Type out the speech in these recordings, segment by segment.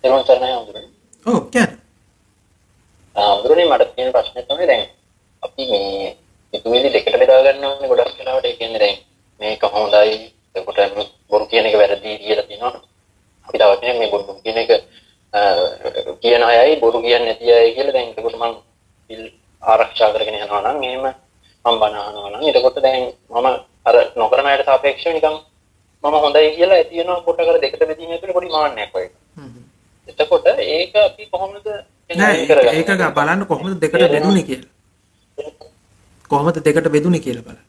එතන සරණයි හඳුරන්නේ. ඔව් කියන්නේ. හඳුරන්නේ මට තියෙන ප්‍රශ්නේ තමයි දැන් අපි මේ සිතුවිලි දෙකට බෙදා ගන්නවනේ ගොඩක් වෙලාවට. ඒ කියන්නේ දැන් මේක හොඳයි එතකොට බොරු කියන එක වැරදි කියලා තියෙනවා. අපි තව කෙනෙක් මේ බොරු කියන එක කියන අයයි බොරු කියන්නේ නැති අය කියලා දැන් එතකොට මම ආරක්ෂා කරගෙන යනවා නම් එහෙම මම බන අහනවා නම් එතකොට දැන් මම අර නොකරන අයට සාපේක්ෂව නිකන් මම හොඳයි කියලා ඇති වෙනවා කොට කර දෙකට බෙදීම ඇතුලේ පොඩි මාන්නයක් වගේ. එතකොට ඒක අපි කොහොමද ඒක බලන්න කොහොමද දෙකට බෙදුනේ කියලා. කොහොමද දෙකට බෙදුනේ කියලා බලන්න.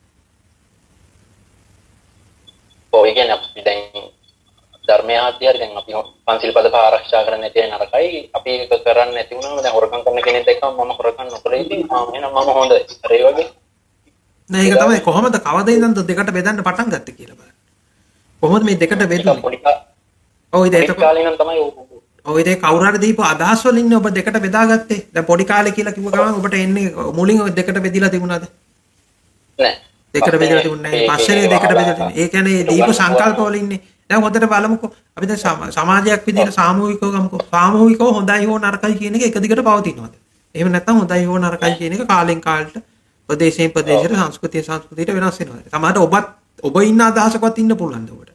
ඔය කියන්නේ අපි දැන් ධර්මයේ ආධ්‍යාත්මය දැන් අපි පන්සිල් පද ආරක්ෂා කරන්නේ නැති අය නරකයි. අපි ඒක කරන්නේ නැති වුණාම දැන් හොරකම් කරන කෙනෙක් එක්කම මම හොරකම් නොකර ඉතින් එහෙනම් මම හොඳයි. අර ඒ වගේ. නෑ ඒක තමයි කොහොමද කවද ඉඳන්ද දෙකට බෙදන්න පටන් ගත්තේ කියලා බලන්න. කොහොමද මේ දෙකට බෙදුනේ? ඔව් ඒක කාලේ නම් තමයි ඔය ඉතින් කවුරු හරි දීපු අදහස් වලින් ඔබ දෙකට බෙදාගත්තේ. දැන් පොඩි කාලේ කියලා කිව්ව ගමන් ඔබට එන්නේ මුලින් ඔය දෙකට බෙදලා තිබුණාද? නෑ. දෙකට බෙදලා තිබුණේ නැහැ. පස්සේ දෙකට බෙදලා තිබුණේ. ඒ කියන්නේ දීපු සංකල්ප වලින්නේ. දැන් හොඳට බලමුකෝ. අපි දැන් සමාජයක් විදිහට සාමූහිකව ගමුකෝ. සාමූහිකව හොඳයි හෝ නරකයි කියන එක එක දිගට පවතිනවාද? එහෙම නැත්නම් හොඳයි හෝ නරකයි කියන එක කාලෙන් කාලට ප්‍රදේශයෙන් ප්‍රදේශයට සංස්කෘතියට වෙනස් වෙනවා. සමහරට ඔබ ඉන්න අදහසකවත් ඉන්න පුළුවන්ද ඔබට?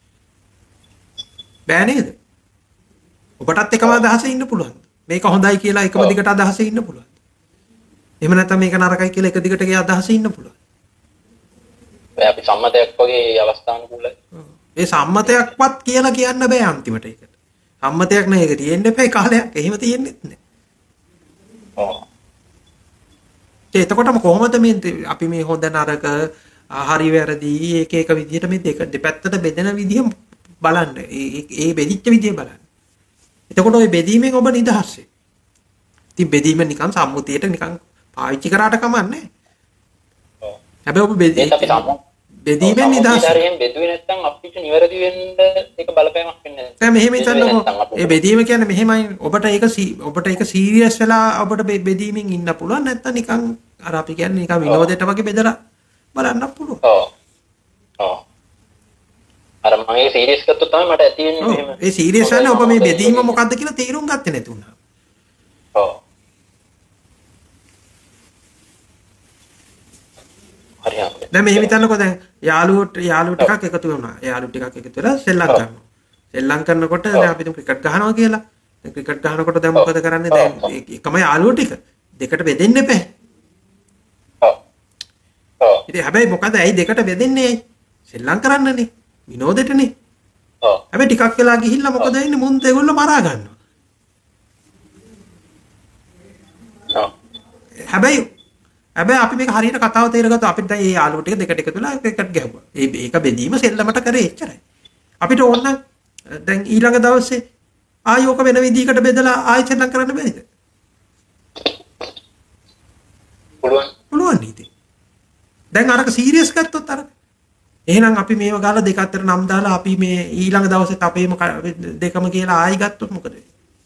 බෑ නේද? ඔබටත් එකම අදහසේ ඉන්න පුළුවන්. මේක හොඳයි කියලා එකම දිගට අදහසේ ඉන්න පුළුවන්. එහෙම නැත්නම් මේක නරකයි කියලා එක දිගට ගේ අදහසේ ඉන්න පුළුවන්. අපි සම්මතයක් වගේ අවස්ථානුකූලයි. ඒ සම්මතයක්වත් කියලා කියන්න බෑ අන්තිමට ඒකට. සම්මතයක් නෑ ඒක තියෙන්න එපා කාලයක්. එහෙම තියෙන්නෙත් නෑ. ඔව්. එතකොටම කොහොමද මේ අපි මේ හොඳ නරක හරි වැරදි එක එක විදිහට මේ දෙපැත්තට බෙදෙන විදිහ බලන්න. ඒ බෙදිච්ච විදිහ බලන්න. එතකොට ওই බෙදීමෙන් ඔබ නිදහස් වෙයි. ඉතින් බෙදීම නිකන් සම්මුතියට නිකන් පාවිච්චි කරාට කමන්නේ. ඔව්. හැබැයි ඔබ බෙදීමෙන් නිදහස්. හරියෙන් බෙදුවේ නැත්නම් අපිට නිවැරදි වෙන්න ඒක බලපෑමක් වෙන්නේ නැහැ. දැන් මෙහෙම හිතන්නකෝ. ඒ බෙදීම කියන්නේ මෙහෙමයි ඔබට ඒක සීරියස් වෙලා ඔබට බෙදීමෙන් ඉන්න පුළුවන් නැත්නම් නිකන් අර අපි කියන්නේ නිකන් විනෝදයට වගේ බෙදලා බලන්න පුළුවන්. ඔව්. ඔව්. අර මම ඒක සීරියස් ගත්තොත් තමයි මට ඇති වෙන්නේ මෙහෙම. ඒ සීරියස් වෙන්නේ ඔබ මේ බෙදීම මොකද්ද කියලා තේරුම් ගත්තේ නැති වුණා. ඔව්. හරියට. දැන් මෙහෙම හිතන්නකෝ දැන් යාළුවෝ ටිකක් එකතු වෙනවා. යාළුවෝ ටිකක් එකතු වෙලා සෙල්ලම් කරනවා. සෙල්ලම් කරනකොට දැන් අපි තුන් ක්‍රිකට් ගහනවා කියලා. දැන් ක්‍රිකට් ගහනකොට දැන් මොකද කරන්නේ? දැන් එකම යාළුවෝ ටික දෙකට බෙදෙන්න එපා. ඔව්. ඔව්. ඉතින් හැබැයි මොකද ඇයි දෙකට බෙදෙන්නේ? සෙල්ලම් කරන්නනේ. විනෝදෙටනේ. ඔව්. හැබැයි ටිකක් වෙලා ගිහිල්ලා මොකද වෙන්නේ? මුන් ඒගොල්ලෝ මරා ගන්නවා. ඔව්. හැබැයි අපි මේක හරියට කතාව තේරගත්තා. අපිට දැන් මේ යාළුවෝ ටික දෙකට එකතු වෙලා ක්‍රිකට් ගැහුවා. ඒක බෙදීම සෙල්ලමට කරේ එච්චරයි. අපිට ඕන දැන් ඊළඟ දවසේ ආයෝක වෙන විදිහකට බෙදලා ආයෙ සෙල්ලම් කරන්න බැරිද? පුළුවන් නීති. දැන් අරක සීරියස් ගත්තොත් අර එහෙනම් අපි මේව ගාලා දෙක අතර නම් දාලා අපි මේ ඊළඟ දවසෙත් අපේම දෙකම කියලා ආයෙ ගත්තොත් මොකද වෙන්නේ?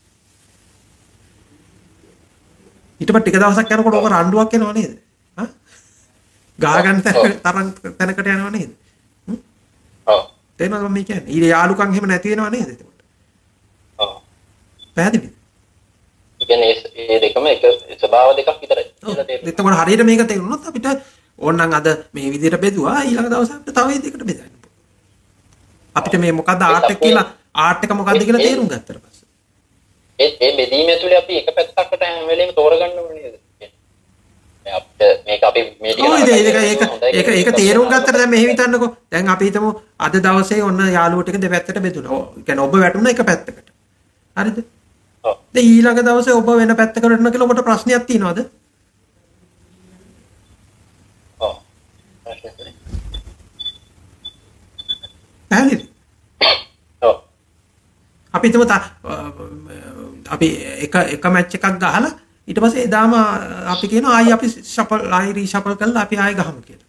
ඊට පස්සේ ටික දවසක් යනකොට ඕක රණ්ඩුවක් එනවා නේද? හා? ගා ගන්න තරම් තැනකට යනවා නේද? ඔව්. තේරෙනවද මම කියන්නේ? ඊට යාළුකම් එහෙම නැති වෙනව නේද එතකොට? ඔව්. පැහැදිලිද? ඒ කියන්නේ මේ දෙකම එක ස්වභාව දෙකක් විතරයි කියලා තේරෙනවා. එතකොට හරියට මේක තේරුණොත් අපිට ඕනනම් අද මේ විදිහට බෙදුවා ඊළඟ දවසේ අපිට තව මේ දෙකට බෙදන්න පුළුවන්. අපිට මේ මොකද්ද ආර්ට් එක කියලා ආර්ට් එක මොකද්ද කියලා තේරුම් ගත්තට පස්සේ ඒ බෙදීම ඇතුලේ අපි එක පැත්තකට හැම වෙලේම තෝරගන්න ඕනේ නේද? අපිට මේක අපි මේ ටික ඒක තේරුම් ගත්තට දැන් මෙහෙම හිතන්නකෝ. දැන් අපි හිතමු අද දවසේ ඔන්න යාළුවෝ ටික දෙපැත්තට බෙදුණා. ඔව්. ඒ කියන්නේ ඔබ වැටුණා එක පැත්තකට. හරිද? ඔව්. දැන් ඊළඟ දවසේ ඔබ වෙන පැත්තකට වැටුණා කියලා ඔබට ප්‍රශ්නයක් තියෙනවද? ඔව්. පැහැදිලි? ඔව්. අපි හිතමු අපි එක මැච් එකක් ගහලා ඊට පස්සේ එදාම අපි කියනවා ආයි අපි රීෂපල් කරලා අපි ආයි ගහමු කියලා.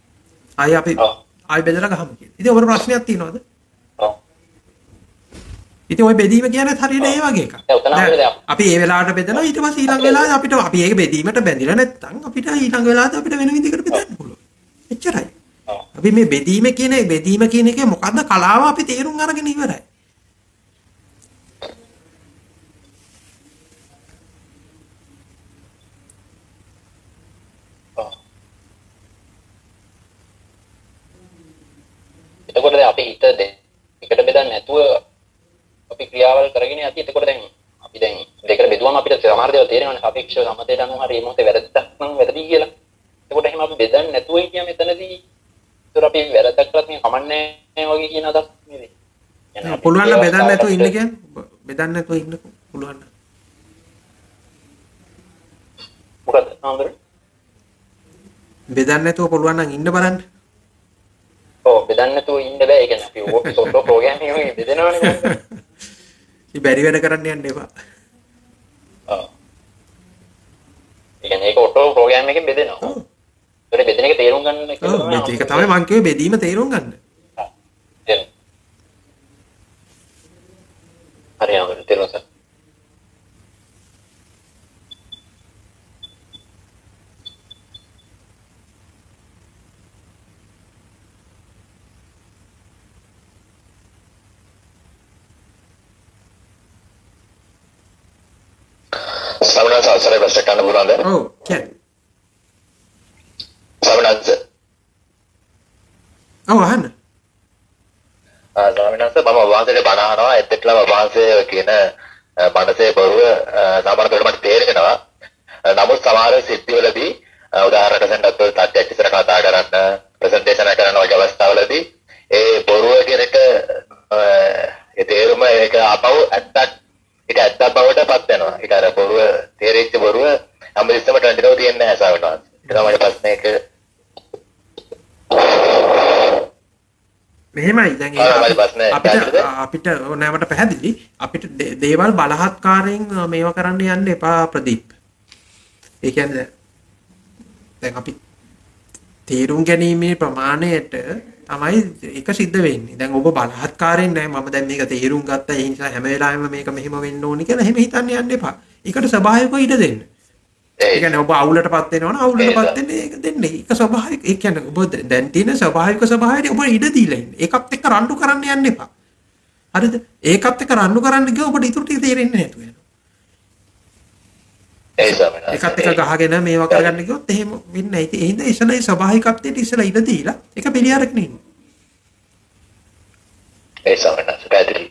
ආයි බෙදලා ගහමු කියලා. ඉතින් ඔබට ප්‍රශ්නයක් තියෙනවද? ඔව්. ඉතින් ওই බෙදීම කියන්නේ හරියට ඒ වගේ එකක්. අපි ඒ වෙලාවට බෙදලා ඊට පස්සේ ඊළඟ වෙලාවේ අපිට අපි ඒක බෙදීමට බැඳිලා නැත්නම් අපිට ඊළඟ වෙලාවට අපිට වෙන විදිහකට බෙදන්න පුළුවන්. එච්චරයි. අපි මේ බෙදීම කියන එකේ මොකද්ද කලාව අපි තේරුම් අරගෙන ඉවරයි. එතකොට අපි හිත දෙකට බෙදන්නේ නැතුව අපි ක්‍රියාවල් කරගෙන යති. එතකොට දැන් අපි දැන් දෙකට බෙදුවම අපිට සමහර දේවල් තේරෙනවානේ සාපේක්ෂව සමතේට අනුව හරි මේ මොහොතේ වැරද්දක් නම් වැරදි කියලා. එතකොට එහෙම අපි බෙදන්නේ නැතුව හිටියා මෙතනදී. ඒතර අපි වැරද්දක් කරත් මේ කමන්නේ වගේ කියන අදහස් නෙවෙයි. පුළුවන් නම් බෙදන්න නැතුව ඉන්න කියන්නේ බෙදන්න නැතුව ඉන්න පුළුවන් නම්. මොකද නේද? බෙදන්න නැතුව පුළුවන් නම් ඉන්න බලන්න. ඔව් බෙදන්න නැතුව ඉන්න බෑ. ඒ කියන්නේ අපි සොෆ්ට්වෙයාර් ප්‍රෝග්‍රෑමින් එකේ බෙදනවනේ. ඉතින් බැරි වැඩ කරන්න යන්න එපා. ඔව්. ඒ කියන්නේ ඒක ඔටෝ ප්‍රෝග්‍රෑම් එකෙන් බෙදෙනවා. ඔව්. ඒකට බෙදෙන එක තේරුම් ගන්න එක ඔව් මේක තමයි මම කිව්වේ බෙදීම තේරුම් ගන්න. හරි අහන්න තේරුණා සර්. සමනස අවසරයි ප්‍රශ්න කරන්න පුළුවන්ද? ඔව් කියන්නේ. සමනස. ඔව් අහන්න. සමනස මම වහන්සේට බණ අහනවා. එතෙක්ලම වහන්සේ කියන මනසේ බොරුව සාමාන්‍ය පෙරට මට තේරෙනවා. නමුත් සමහර සිද්ධිවලදී උදාහරණයක් වශයෙන් ඩොක්ටර් තාත්තෙක් ඉස්සර කතා කරන්න ප්‍රසන්ටේෂන් කරන වගේ අවස්ථාවලදී ඒ බොරුව කියන එක ඒ තේරුම ඒක අපව ඇත්තක් ඒක ඇත්ත බවට පත් වෙනවා. ඒක අර බොරුව තේරෙච්ච බොරුව හැමදෙස්සම ට්‍රෙන්ඩ් එකේ තියෙන්නේ නැහැ සාවනවා. ඒක තමයි ප්‍රශ්නයක. මෙහෙමයි දැන් අපිට නෑමට පැහැදිලි අපිට දේවල් බලහත්කාරයෙන් මේවා කරන්න යන්න එපා ප්‍රදීප්. ඒ කියන්නේ දැන් අපි තීරුම් ගැනීමේ ප්‍රමාණයට තමයි ඒක සිද්ධ වෙන්නේ. දැන් ඔබ බලහත්කාරයෙන් නෑ මම දැන් මේක තීරුම් ගත්තා ඒ නිසා හැම වෙලාවෙම මේක මෙහෙම වෙන්න ඕනි කියලා එහෙම හිතන්න යන්න එපා. ඒකට ස්වභාවිකව ඉඩ දෙන්න. ඒ කියන්නේ ඔබ අවුලටපත් වෙනවනේ අවුලටපත් වෙන්නේ ඒක දෙන්නේ. ඒක ස්වභාවික. ඒ කියන්නේ ඔබ දැන් තියෙන ස්වභාවික ස්වභාවයට ඔබ ඉඩ දීලා ඉන්න. ඒකත් එක්ක රණ්ඩු කරන්න යන්න එපා. හරිද? ඒකත් එක්ක රණ්ඩු කරන්න ගියොත් ඔබට ඉතුරු ටික තේරෙන්නේ නැතුව යනවා. ඒකත් එක්ක ගහගෙන මේවා කරගන්න ගියොත් එහෙම වෙන්නේ නැහැ. ඒ හින්දා ඉස්සෙල්ලා ස්වභාවිකත්වයට ඉස්සෙල්ලා ඉඩ දීලා ඒක පිළිඅරගෙන ඉන්න. ඒ සමනස පැහැදිලි.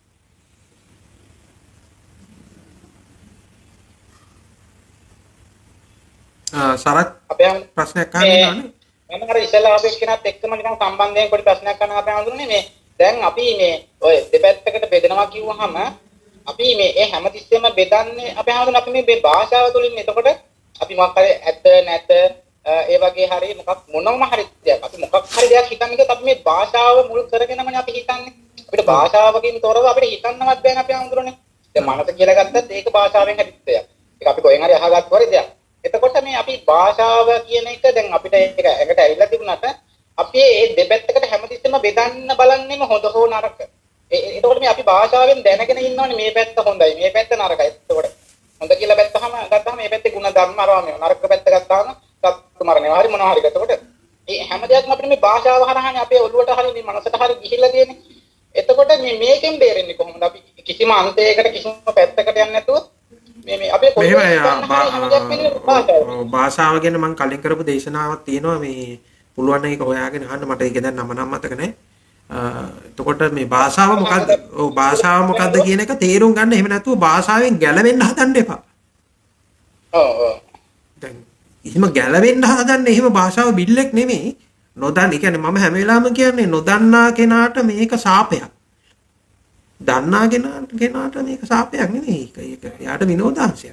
සරත් අපේ ප්‍රශ්නයක් අහන්න ඉන්නවනේ. මම අර ඉස්සෙල්ලා අපේ කෙනාත් එක්කම නිකන් සම්බන්ධයෙන් පොඩි ප්‍රශ්නයක් අහන්න අපේ හඳුනන්නේ මේ දැන් අපි මේ ඔය දෙපැත්තකට බෙදනවා කිව්වහම අපි මේ ඒ හැමතිස්සෙම බෙදන්නේ අපේ හඳුනන අපි මේ භාෂාව තුළින් එතකොට අපි මොකක් හරි ඇත්ත නැත ඒ වගේ හරි මොකක් මොනවම හරි දෙයක් අපි මොකක් හරි දෙයක් හිතන්නේ කියලා අපි මේ භාෂාව මුල් කරගෙනමනේ අපි හිතන්නේ. අපිට භාෂාවකින් තොරව අපිට හිතන්නවත් බෑනේ අපේ හඳුනන්නේ. දැන් මනස කියලා ගත්තත් ඒක භාෂාවෙන් හැදිච්ච දෙයක්. ඒක අපි කොහෙන් හරි අහගත්ත වරි දෙයක්. එතකොට මේ අපි භාෂාව කියන එක දැන් අපිට ඒක ඇඟට ඇවිල්ලා තිබුණාට අපි මේ දෙපැත්තකට හැමතිස්සෙම බෙදන්න බලන්නේම හොඳ හෝ නරක. එතකොට මේ අපි භාෂාවෙන් දැනගෙන ඉන්නවනේ මේ පැත්ත හොඳයි මේ පැත්ත නරකයි. එතකොට හොඳ කියලා ගත්තාම මේ පැත්තේ ಗುಣ ධර්ම අරවා මේ නරක පැත්ත ගත්තාම සත්තු මරණේවා හරි මොනවා හරි. එතකොට මේ හැම දෙයක්ම අපිට මේ භාෂාව හරහානේ අපේ ඔළුවට හරි මේ මනසට හරි ගිහිල්ලා තියෙන්නේ. එතකොට මේකෙන් බේරෙන්නේ කොහොමද? අපි කිසිම අන්තයකට කිසිම පැත්තකට යන්නේ නැතුව මේ අපේ භාෂාව ගැන මම කලින් කරපු දේශනාවක් තියෙනවා මේ පුළුවන් නම් ඒක හොයාගෙන අහන්න මට ඒක දැන් නම මතක නැහැ. එතකොට මේ භාෂාව මොකද්ද? ඔව් භාෂාව මොකද්ද කියන එක තේරුම් ගන්න. එහෙම නැතුව භාෂාවෙන් ගැලවෙන්න හදන්න එපා. ඔව්. දැන් එහෙම ගැලවෙන්න හදන්නේ එහෙම භාෂාව බිල්ලෙක් නෙමෙයි. නොදන්න. ඒ කියන්නේ මම හැම වෙලාවෙම කියන්නේ නොදන්නා කෙනාට මේක සාපයක්. දන්නා කෙනාට මේක සාපයක් නෙමෙයි. ඒක යාට විනෝදාංශයක්.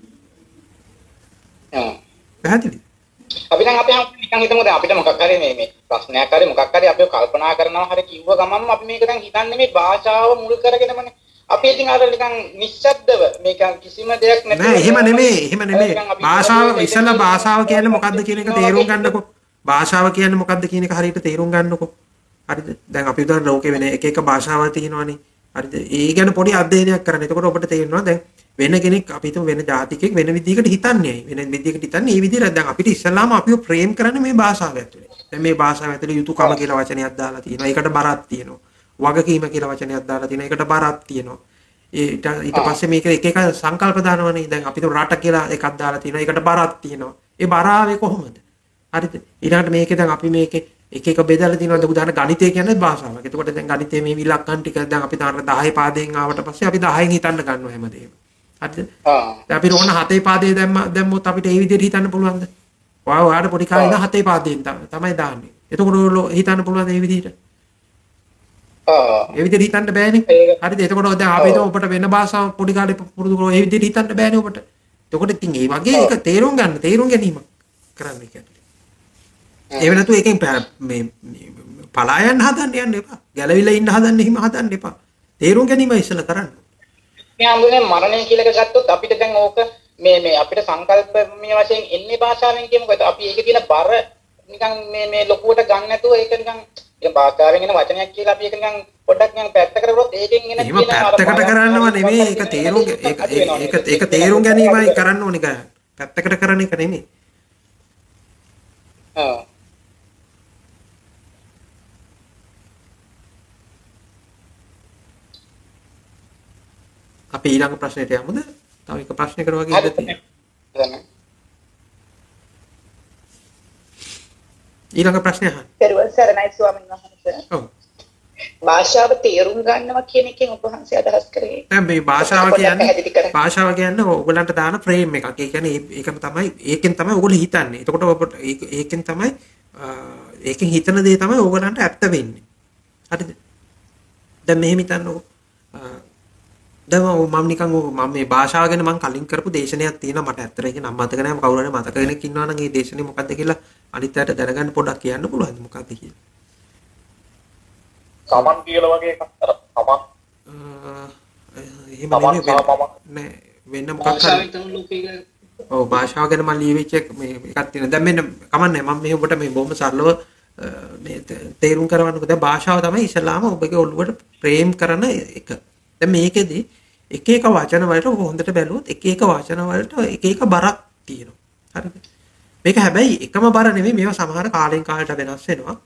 පැහැදිලිද? අපි දැන් අපි නිකන් හිතමු දැන් අපිට මොකක් හරි මේ ප්‍රශ්නයක් හරි මොකක් හරි අපි කල්පනා කරනවා හරි කිව්ව ගමන්ම අපි මේක දැන් හිතන්නේ මේ භාෂාව මුල් කරගෙනමනේ. අපි ඉතින් අර නිකන් නිශ්ශබ්දව මේක කිසිම දෙයක් නැතුව නෑ එහෙම නෙමෙයි. භාෂාව ඉස්සලා භාෂාව කියන්නේ මොකද්ද කියන එක තේරුම් ගන්නකො. භාෂාව කියන්නේ මොකද්ද කියන එක හරියට තේරුම් ගන්නකො. හරිද? දැන් අපි උදාහරණ ලෝකේ වෙන එක එක භාෂාවල් තියෙනවානේ. හරිද? ඒ ගැන පොඩි අධ්‍යයනයක් කරන්න. එතකොට ඔබට තේරෙනවා දැන් වෙන කෙනෙක් අපි හිතමු වෙන ජාතිකෙක් වෙන විදිහකට හිතන්නේ. වෙන විදිහකට හිතන්නේ. මේ විදිහට දැන් අපිට ඉස්සල්ලාම අපිව ප්‍රේම් කරන්නේ මේ භාෂාව ඇතුලේ. දැන් මේ භාෂාව ඇතුලේ යුතුයකම කියලා වචනයක් දාලා තියෙනවා. ඒකට බරක් තියෙනවා. වගකීම කියලා වචනයක් දාලා තියෙනවා. ඒකට බරක් තියෙනවා. ඊට පස්සේ මේක එක එක සංකල්ප දානවනේ. දැන් අපිට රට කියලා එකක් දාලා තියෙනවා. ඒකට බරක් තියෙනවා. ඒ බර ආවේ කොහොමද? හරිද? ඊළඟට මේකේ දැන් අපි මේකේ එක එක බෙදලා තියෙනවා. උදාහරණ ගණිතය කියන්නේ භාෂාවක්. එතකොට දැන් ගණිතයේ මේ ඉලක්කම් ටික දැන් අපි තාර 10 පාදයෙන් ආවට පස්සේ අපි 10න් හිතන්න ගන්නවා හැමදේම. හරිද? දැන් අපි රෝණ 7 පාදයේ දැම්මොත් අපිට ඒ විදිහට හිතන්න පුළුවන්ද? ඔයාට පොඩි කාලේ ඉඳන් 7 පාදයෙන් තමයි දාන්නේ. එතකොට හිතන්න පුළුවන්ද ඒ විදිහට? ඒ විදිහට හිතන්න බෑනේ. හරිද? එතකොට දැන් අපි ඔබට වෙන භාෂාවක් පොඩි කාලේ පුරුදු කරලා ඒ විදිහට හිතන්න බෑනේ ඔබට. එතකොට ඉතින් ඒ වගේ එක තේරුම් ගැනීමක් කරන්න කියන්නේ. ඒ වෙනතු එකෙන් මේ පලා යන්න යන්න එපා. ගැලවිලා ඉන්න හිම හදන්න එපා. තේරුම් ගැනීම ඉස්සෙල්ලා කරන්න. මේ අඳුනේ මරණය කියලා එක ගත්තොත් අපිට දැන් ඕක මේ අපිට සංකල්ප මේ වශයෙන් එන්නේ භාෂාවෙන් කියමුකෝ. අපි ඒකේ තියෙන බර නිකන් මේ ලොකුවට ගන්න නැතුව ඒක නිකන් භාෂාවෙන් එන වචනයක් කියලා අපි ඒක නිකන් පොඩ්ඩක් නිකන් පැත්තකට කරොත් ඒකෙන් එන එහෙම පැත්තකට කරන්නව නෙමෙයි. ඒක තේරුම් ගැනීමයි කරන්න ඕනේ ගන්න. පැත්තකට කරන එක නෙමෙයි. අපි ඊළඟ ප්‍රශ්නෙට යමුද? තව එක ප්‍රශ්නයකට වගේ ඉඳලා තියෙනවා. ඊළඟ ප්‍රශ්නය අහන්න. පෙරවල් සරණයි ස්වාමීන් වහන්සේ. ඔව්. භාෂාව තේරුම් ගන්නවා කියන එකෙන් ඔබ වහන්සේ අදහස් කරේ. දැන් මේ භාෂාව කියන්නේ ඔයගලන්ට දාන ෆ්‍රේම් එකක්. ඒ කියන්නේ ඒකෙන් තමයි ඔයගොල්ලෝ හිතන්නේ. එතකොට ඔබට ඒකෙන් තමයි ඒකෙන් හිතන දේ තමයි ඔයගලන්ට ඇත්ත වෙන්නේ. හරිද? දැන් මෙහෙම හිතන්නකෝ. දැන් මම නිකන් මම මේ භාෂාව ගැන මම කලින් කරපු දේශනයක් තියෙනවා මට ඇත්තට ඒක නම් මතක නැහැ. කවුරු හරි මතක කෙනෙක් ඉන්නවා නම් ඒ දේශනේ මොකද්ද කියලා අනිත් අයට දැනගන්න පොඩ්ඩක් කියන්න පුළුවන්ද මොකද්ද කියලා? සමන් කියලා වගේ එකක් අර සමන් එහෙම නෑ වෙන මොකක් හරි ඔව් භාෂාව ගැන මම ලියවිච්ච මේ එකක් තියෙනවා. දැන් මෙන්න කමන්නේ මම මේ ඔබට මේ බොහොම සරලව මේ තේරුම් කරවන්නකෝ. දැන් භාෂාව තමයි ඉස්සලාම ඔබගේ ඔළුවට ප්‍රේම් කරන එක. දැන් මේකෙදි එක එක වචන වලට හොඳට බැලුවොත් එක එක වචන වලට එක එක බරක් තියෙනවා. හරිද? මේක හැබැයි එකම බර නෙමෙයි. මේවා සමහර කාලෙන් කාලට වෙනස් වෙනවා.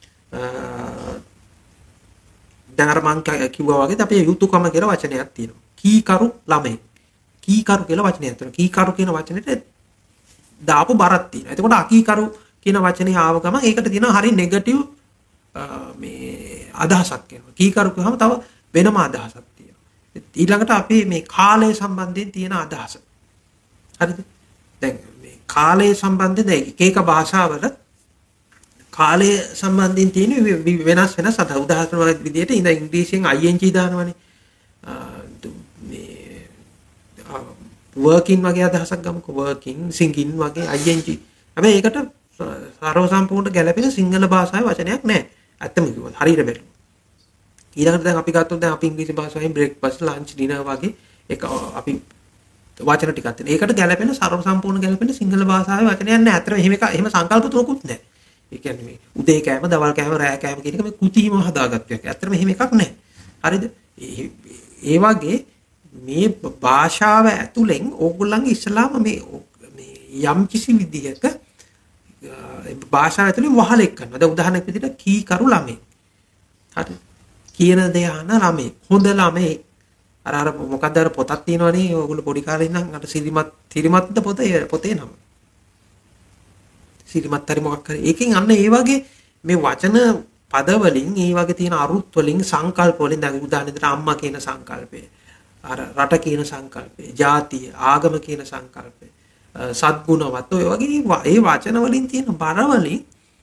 දැන් අර මං කිව්වා වගේ අපේ යුතුයකම කියලා වචනයක් තියෙනවා. කීකරු ළමයි. කීකරු කියලා වචනයක් තියෙනවා. කීකරු කියන වචනෙට දාපු බරක් තියෙනවා. එතකොට අකීකරු කියන වචනේ ආව ගමන් ඒකට තියෙනවා හරි නෙගටිව් මේ අදහසක් එනවා. කීකරු කියවම තව වෙනම අදහසක් තියෙනවා. ඊළඟට අපි මේ කාලය සම්බන්ධයෙන් තියෙන අදහස. හරිද? දැන් මේ කාලය සම්බන්ධයෙන් එක එක භාෂාවල කාලය සම්බන්ධයෙන් තියෙන වෙනස් අදහස්. උදාහරණ විදිහට ඉඳ ඉංග්‍රීසියෙන් ing දානවනේ. මේ working වගේ අදහසක් ගමුකෝ. working singing වගේ ing. හැබැයි ඒකට සර්ව සම්පූර්ණ ගැලපෙන සිංහල භාෂාවේ වචනයක් නැහැ. ඇත්තම කිව්වොත් හරියට බැලුවොත්. ඊළඟට දැන් අපි ගත්තොත් දැන් අපි ඉංග්‍රීසි භාෂාවෙන් breakfast lunch dinner වගේ එක අපි වචන ටිකක් තියෙනවා. ඒකට ගැලපෙන සර්ව සම්පූර්ණ ගැලපෙන සිංහල භාෂාවේ වචනයක් නැහැ. අතන එහෙම සංකල්ප තුනකුත් නැහැ. ඒ කියන්නේ මේ උදේ කෑම, දවල් කෑම, රෑ කෑම කියන එක මේ කුතිම හදාගත්ත එකක්. ඇත්තටම එහෙම එකක් නැහැ. හරිද? ඒ වගේ මේ භාෂාව ඇතුලෙන් ඕගොල්ලන්ගේ ඉස්ලාම මේ යම් කිසි විදිහක භාෂාව ඇතුලේ වහලෙක් කරනවා. දැන් උදාහරණයක් විදිහට කීකරු ළමයි. හරි. කියන දේ අහන ළමයි. හොඳ ළමයි. අර මොකක්ද අර පොතක් තියෙනවනේ. ඕගොල්ලෝ පොඩි කාලේ ඉඳන් අර සිරිමත්ද පොතේ නම. සිරිමත් හරි මොකක් හරි. ඒකෙන් අන්න ඒ වගේ මේ වචන පද වලින් ඒ වගේ තියෙන අරුත් වලින් සංකල්ප වලින් දැන් උදාහරණයක් අම්මා කියන සංකල්පය, අර රට කියන සංකල්පය, ජාතිය, ආගම කියන සංකල්පය, සද්ගුණවත් ඔය වගේ ඒ වචන වලින් තියෙන බර වලින්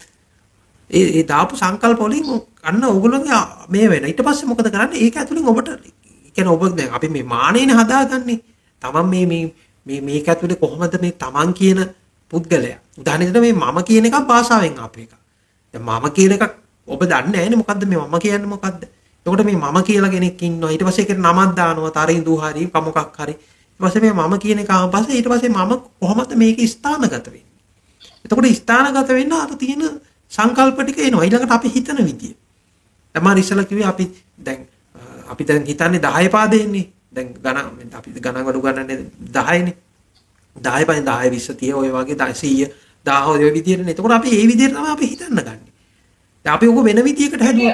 ඒ දාපු සංකල්ප වලින් අන්න ඕගොල්ලෝගේ මේ වෙන. ඊට පස්සේ මොකද කරන්නේ? ඒක ඇතුලින් ඔබට කියන්නේ ඔබ දැන් අපි මේ මානෙනේ හදාගන්නේ. තමන් මේක ඇතුලේ කොහොමද මේ තමන් කියන පුද්ගලයා. උදාහරණයක් මේ මම කියන එකක් භාෂාවෙන් ආපු එකක්. දැන් මම කියන එකක් ඔබ දන්නේ නැහැනේ මොකද්ද මේ මම කියන්නේ මොකද්ද? එතකොට මේ මම කියලා කෙනෙක් ඉන්නවා. ඊට පස්සේ ඒකට නමක් දානවා. තරිඳු හරි කමොකක් හරි. ඊට පස්සේ මේ මම කියන එක ආවන් පස්සේ ඊට පස්සේ මම කොහොමද මේක ස්ථානගත වෙන්නේ? එතකොට ස්ථානගත වෙන්න අර තියෙන සංකල්ප ටික එනවා. ඊළඟට අපි හිතන විදිය. තමයි ඉස්සලා කිව්වේ අපි දැන් හිතන්නේ 10 පාදෙන්නේ. දැන් ගණන් අපි ගණන් වල උගන්නන්නේ 10නේ. 10 පයින් 10 20 30 ඔය වගේ 100 1000 ඔය විදියටනේ. එතකොට අපි මේ විදියට තමයි අපි හිතන්න ගන්නේ. දැන් අපි ඕක වෙන විදියකට හැදුවා.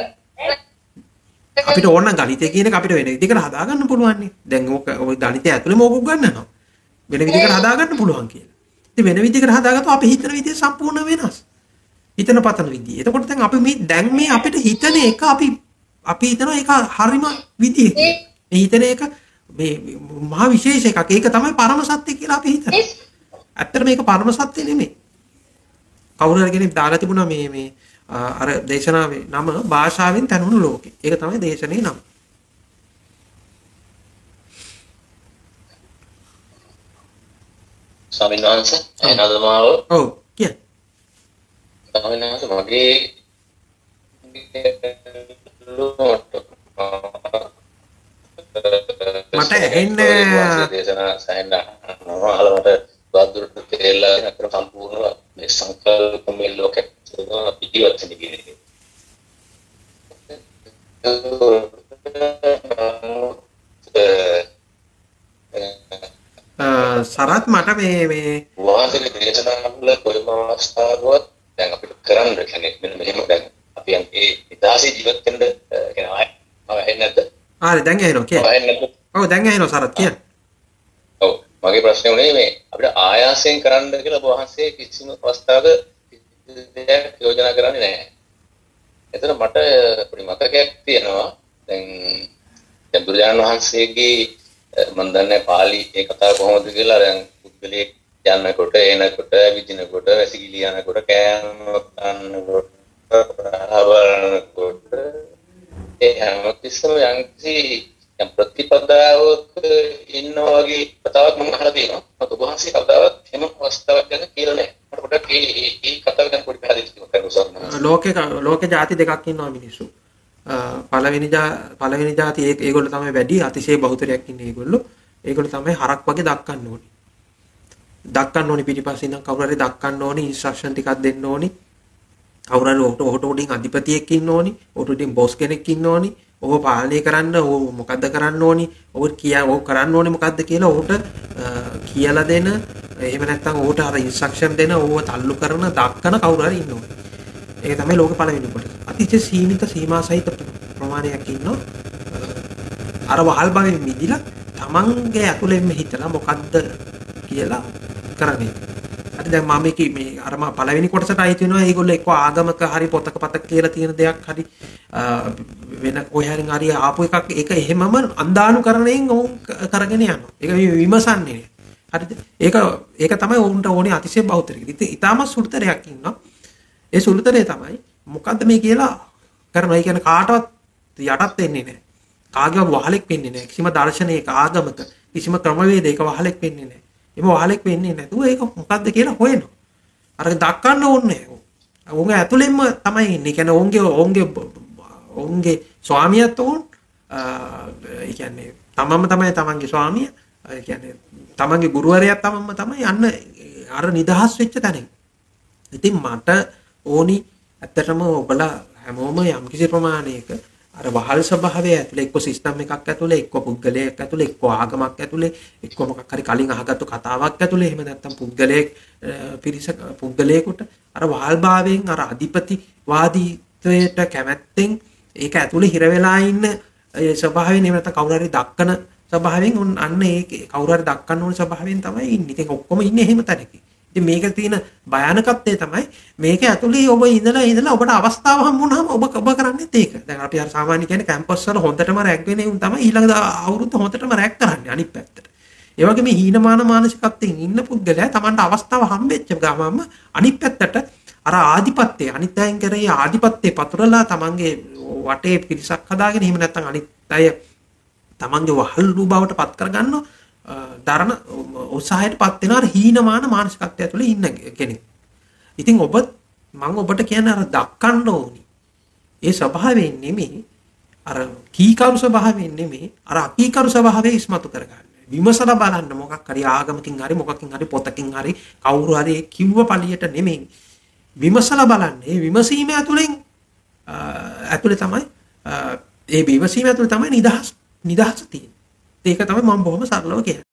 අපිට ඕන නම් ගණිතය කියන එක අපිට වෙන විදියකට හදා ගන්න පුළුවන් නේ. දැන් ඕක ඔය ගණිතය ඇතුළේම ඕක උගන්වනවා. වෙන විදියකට හදා ගන්න පුළුවන් කියලා. ඉතින් වෙන විදියකට හදාගත්තොත් අපි හිතන විදිය සම්පූර්ණ වෙනස්. හිතන පතන විදිය. එතකොට දැන් අපි මේ දැන් මේ අපිට හිතන එක අපි හිතනවා ඒක හරිම විදිය. මේ හිතන එක මේ මහා විශේෂ එකක්. ඒක තමයි පරම සත්‍ය කියලා අපි හිතනවා. ඇත්තට මේක පරම සත්‍ය නෙමෙයි. කවුරු හරි කෙනෙක් දාලා තිබුණා මේ අර දේශනාවේ නම භාෂාවෙන් තනුණු ලෝකේ. ඒක තමයි දේශනේ නම. ස්වාමීන් වහන්සේ එනද මාව ඔව් කියන්න. ස්වාමීන් වහන්සේ මගේ මට ඇහෙන්නේ දේශනා සෑහෙන අහලමට බද්දුරට තේරලා අතර සම්පූර්ණ මේ සංකල්ප මේ ලෝකෙට පිටිවත් නිකේ. සරත් මට මේ වාසික දේශනා වල කොයිම අවස්ථාවකවත් දැන් අපිට කරන්න කියන්නේ මෙන්න මෙහෙම දැන් අපි ඒ ඉතිහාසයේ ජීවත් වෙන්න කියනවා එහෙම නැද්ද? හරි දැන් ඇහෙනවා කියන්න. ඔව් දැන් ඇහෙනවා සරත් කියන්න. ඔව් මගේ ප්‍රශ්නේ උනේ මේ අපිට ආයාසයෙන් කරන්න කියලා ඔබ වහන්සේ කිසිම අවස්ථාවක දෙයක් යෝජනා කරන්නේ නැහැ. එතන මට පොඩි මතකයක් තියෙනවා. දැන් බුදුරජාණන් වහන්සේගේ මම දන්නේ පාලි ඒ කතාව කොහොමද කියලා දැන් පුද්ගලයෙක් යනකොට එනකොට විදිනකොට වැසිකිලි යනකොට කෑම කනකොට ආවරණකොට ඒ හැමතිස්සම යම්කිසි ප්‍රතිපදාවක ඉන්නා වගේ කතාවක් මම අහලා තියෙනවා. මම ඔබ වහන්සේ කතාවක් එහෙම අවස්ථාවක් ගැන කියලා නැහැ. මට පොඩ්ඩක් ඒ කතාව ගැන පොඩි පැහැදිලි කරන්න. ලෝකේ ಜಾති දෙකක් ඉන්නවා මිනිස්සු. පළවෙනි ಜಾති ඒගොල්ලෝ තමයි වැඩි අතිශය බහුතරයක් ඉන්නේ ඒගොල්ලෝ. ඒගොල්ලෝ තමයි හරක් වගේ දක්කන්න ඕනේ. දක්කන්න ඕනේ පිටිපස්සේ ඉඳන් කවුරු හරි දක්කන්න ඕනේ ඉන්ස්ට්‍රක්ෂන් ටිකක් දෙන්න ඕනේ. කවුරු හරි ඔහුට උඩින් අධිපතියෙක් ඉන්න ඕනේ. ඔහුට උඩින් බොස් කෙනෙක් ඉන්න ඕනේ. ඔහු පාලනය කරන්න ඔහු මොකද්ද කරන්න ඕනේ. ඔහු කරන්න ඕනේ මොකද්ද කියලා ඔහුට කියලා දෙන. එහෙම නැත්නම් ඔහුට අර ඉන්ස්ට්‍රක්ෂන් දෙන ඔහුව තල්ලු කරන දක්කන කවුරු හරි ඉන්න ඕනේ. ඒක තමයි ලෝක පළවෙනි කොටස. අතිශය සීමිත සීමා සහිත ප්‍රමාණයක් ඉන්නවා. අර වහල් භාවයෙන් මිදිලා තමන්ගේ ඇතුළෙන්ම හිතලා මොකද්ද කියලා කරන්නේ. අද දැන් මම මේ අර මම පළවෙනි කොටසට අයිති වෙනවා. ඒගොල්ලෝ එක්ක ආගමක හරි පොතක පතක කියලා තියෙන දෙයක් හරි වෙන කොහේරින් හරි ආපු එකක් ඒක එහෙමම අන්දානුකරණයෙන් ඕන් කරගෙන යනවා. ඒක විමසන්නේ නෑ. හරිද? ඒක තමයි ඕන්ට ඕනේ අතිශය බෞද්ධ. ඉතින් ඊටම සුළුතරයක් ඉන්නවා. ඒ සුළුතරේ තමයි මොකද්ද මේ කියලා කරනවා. ඒ කියන්නේ කාටවත් යටත් වෙන්නේ නැහැ. කාගේවත් වහලෙක් වෙන්නේ නැහැ. කිසිම දර්ශනයක ආගමක කිසිම ක්‍රමවේදයක වහලෙක් වෙන්නේ නැහැ. එම වහලෙක් වෙන්නේ නැතුව ඒක මොකද්ද කියලා හොයනවා. අර දක්වන්න ඕනේ නැහැ. උන්ග ඇතුළෙන්ම තමයි ඉන්නේ. ඒ කියන්නේ ඔවුන්ගේ ස්වාමියාත් උන් ඒ කියන්නේ තමන්ම තමයි තමන්ගේ ස්වාමියා. ඒ කියන්නේ තමන්ගේ ගුරුවරයාත් තමන්ම තමයි යන්න අර නිදහස් වෙච්ච තැනින්. ඉතින් මට ඕනි ඇත්තටම ඔබලා හැමෝම යම්කිසි ප්‍රමාණයක අර වහල් ස්වභාවය ඇතුලේ එක්ක සිස්ටම් එකක් ඇතුලේ එක්ක පුද්ගලයෙක් ඇතුලේ එක්ක ආගමක් ඇතුලේ එක්ක මොකක් හරි කලින් අහගත්තු කතාවක් ඇතුලේ එහෙම නැත්නම් පුද්ගලයෙකුට අර වහල් භාවයෙන් අර අධිපතිවාදීත්වයට කැමැත්තෙන් ඒක ඇතුලේ හිර වෙලා ඉන්න ඒ ස්වභාවයෙන් එහෙම නැත්නම් කවුරු හරි දක්කන ස්වභාවයෙන් අන්න ඒක කවුරු හරි දක්කන්න ඕන ස්වභාවයෙන් තමයි ඉන්නේ. ඉතින් ඔක්කොම ඉන්නේ එහෙම තැනක. ඉතින් මේක තියෙන භයානකත්වය තමයි මේක ඇතුලේ ඔබ ඉඳලා ඔබට අවස්ථාව හම්බුනහම ඔබ කරන්නේත් ඒක. දැන් අපි අර සාමාන්‍ය කියන්නේ කැම්පස් වල හොඳටම රැග් වෙන උන් තමයි ඊළඟ අවුරුද්ද හොඳටම රැග් කරන්නේ අනිත් පැත්තට. ඒ වගේ මේ හීනමාන මානසිකත්වයෙන් ඉන්න පුද්ගලයා Tamanට අවස්ථාව හම්බෙච්ච ගමන්ම අනිත් පැත්තට අර ආධිපත්‍යය අනිත් අයන් කරේ ආධිපත්‍යය පතුරලා Tamanගේ වටේ පිරිසක් හදාගෙන එහෙම නැත්නම් අනිත් අය Tamanගේ වහල්ලු බවට පත් කරගන්නවා. දරණ උත්සාහයට පත් වෙන අර හීනමාන මානසිකත්වය ඇතුලේ ඉන්න කෙනෙක්. ඉතින් මම ඔබට කියන්නේ අර දක්කන්න ඕනි. ඒ ස්වභාවයෙන් නෙමෙයි අර කීකරු ස්වභාවයෙන් නෙමෙයි අර අකීකරු ස්වභාවය ඉස්මතු කරගන්න. විමසලා බලන්න මොකක් හරි ආගමකින් හරි මොකකින් හරි පොතකින් හරි කවුරු හරි කිව්ව පළියට නෙමෙයි. විමසලා බලන්න. ඒ විමසීම ඇතුලේ තමයි ඒ විමසීම ඇතුලේ තමයි නිදහස තියෙන්නේ. ඒක තමයි මම බොහොම සරලව කියන්නේ.